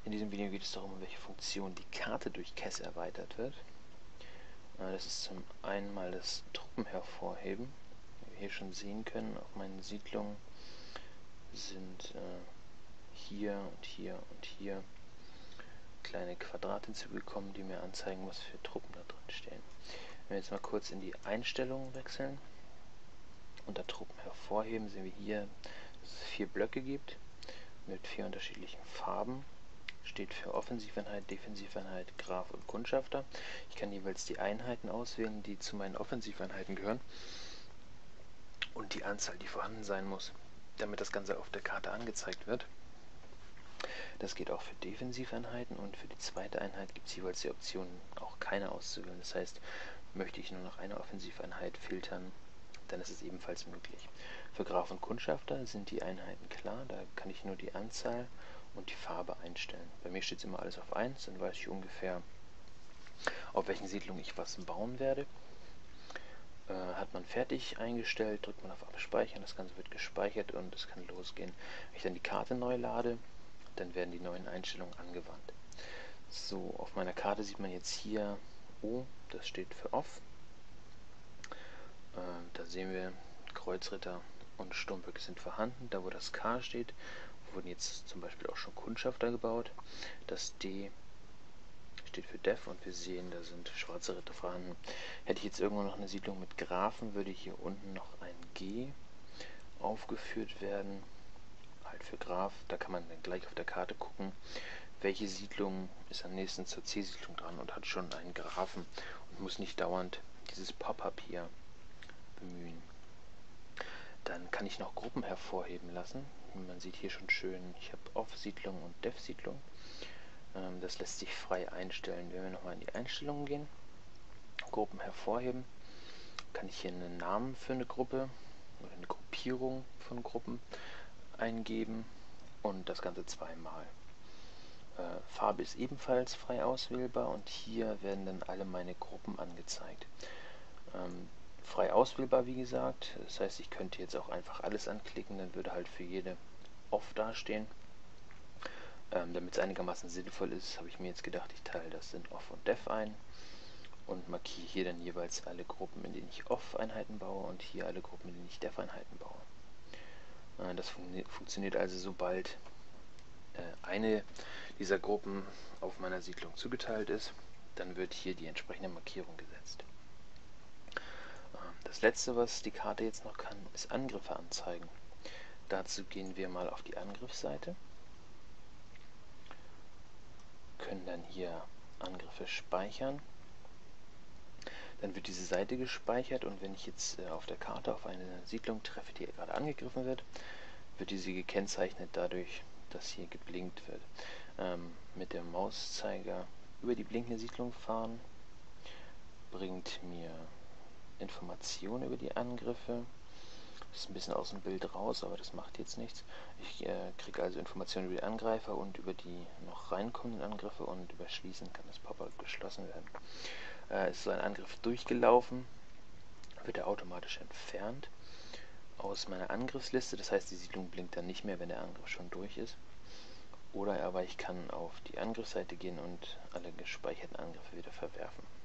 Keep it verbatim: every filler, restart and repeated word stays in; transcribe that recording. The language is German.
In diesem Video geht es darum, welche Funktion die Karte durch Cas erweitert wird. Das ist zum einen mal das Truppen hervorheben. Wie wir hier schon sehen können, auf meinen Siedlungen sind äh, hier und hier und hier kleine Quadrate hinzugekommen, die mir anzeigen, was für Truppen da drin stehen. Wenn wir jetzt mal kurz in die Einstellungen wechseln, unter Truppen hervorheben, sehen wir hier, dass es vier Blöcke gibt mit vier unterschiedlichen Farben. Steht für Offensiveinheit, Defensiveinheit, Graf und Kundschafter. Ich kann jeweils die Einheiten auswählen, die zu meinen Offensiveinheiten gehören und die Anzahl, die vorhanden sein muss, damit das Ganze auf der Karte angezeigt wird. Das geht auch für Defensiveinheiten, und für die zweite Einheit gibt es jeweils die Option, auch keine auszuwählen. Das heißt, möchte ich nur noch eine Offensiveinheit filtern, dann ist es ebenfalls möglich. Für Graf und Kundschafter sind die Einheiten klar, da kann ich nur die Anzahl und die Farbe einstellen. Bei mir steht es immer alles auf eins, dann weiß ich ungefähr, auf welchen Siedlungen ich was bauen werde. Äh, hat man fertig eingestellt, drückt man auf Abspeichern, das Ganze wird gespeichert und es kann losgehen. Wenn ich dann die Karte neu lade, dann werden die neuen Einstellungen angewandt. So, auf meiner Karte sieht man jetzt hier O, das steht für Off. Äh, da sehen wir, Kreuzritter und Sturmböcke sind vorhanden. Da wo das K steht, wurden jetzt zum Beispiel auch schon Kundschafter gebaut. Das D steht für Def und wir sehen, da sind schwarze Ritter vorhanden. Hätte ich jetzt irgendwo noch eine Siedlung mit Grafen, würde hier unten noch ein G aufgeführt werden, halt für Graf. Da kann man dann gleich auf der Karte gucken, welche Siedlung ist am nächsten zur C-Siedlung dran und hat schon einen Grafen und muss nicht dauernd dieses Pop-up hier bemühen. Dann kann ich noch Gruppen hervorheben lassen. Man sieht hier schon schön, ich habe Off-Siedlung und Def-Siedlung. Ähm, das lässt sich frei einstellen. Wenn wir nochmal in die Einstellungen gehen, Gruppen hervorheben, kann ich hier einen Namen für eine Gruppe oder eine Gruppierung von Gruppen eingeben und das Ganze zweimal. Äh, Farbe ist ebenfalls frei auswählbar und hier werden dann alle meine Gruppen angezeigt. Ähm, frei auswählbar, wie gesagt. Das heißt, ich könnte jetzt auch einfach alles anklicken, dann würde halt für jede Off dastehen. Ähm, damit es einigermaßen sinnvoll ist, habe ich mir jetzt gedacht, ich teile das in Off und Def ein und markiere hier dann jeweils alle Gruppen, in denen ich Off-Einheiten baue, und hier alle Gruppen, in denen ich Def-Einheiten baue. Äh, das fun funktioniert also, sobald äh, eine dieser Gruppen auf meiner Siedlung zugeteilt ist, dann wird hier die entsprechende Markierung gesetzt. Das letzte, was die Karte jetzt noch kann, ist Angriffe anzeigen. Dazu gehen wir mal auf die Angriffsseite, können dann hier Angriffe speichern. Dann wird diese Seite gespeichert und wenn ich jetzt äh, auf der Karte auf eine Siedlung treffe, die gerade angegriffen wird, wird diese gekennzeichnet dadurch, dass hier geblinkt wird. Ähm, mit dem Mauszeiger über die blinkende Siedlung fahren bringt mir Informationen über die Angriffe. Das ist ein bisschen aus dem Bild raus, aber das macht jetzt nichts. Ich äh, kriege also Informationen über die Angreifer und über die noch reinkommenden Angriffe, und über Schließen kann das Pop-up geschlossen werden. Äh, ist so ein Angriff durchgelaufen, wird er automatisch entfernt aus meiner Angriffsliste. Das heißt, die Siedlung blinkt dann nicht mehr, wenn der Angriff schon durch ist. Oder aber ich kann auf die Angriffsseite gehen und alle gespeicherten Angriffe wieder verwerfen.